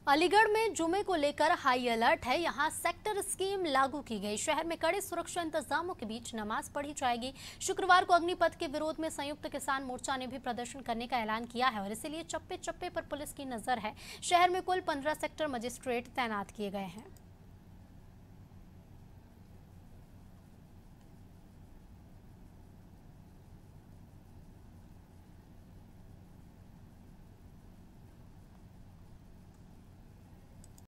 अलीगढ़ में जुमे को लेकर हाई अलर्ट है। यहां सेक्टर स्कीम लागू की गई। शहर में कड़े सुरक्षा इंतजामों के बीच नमाज पढ़ी जाएगी। शुक्रवार को अग्निपथ के विरोध में संयुक्त किसान मोर्चा ने भी प्रदर्शन करने का ऐलान किया है और इसीलिए चप्पे चप्पे पर पुलिस की नजर है। शहर में कुल 15 सेक्टर मजिस्ट्रेट तैनात किए गए हैं।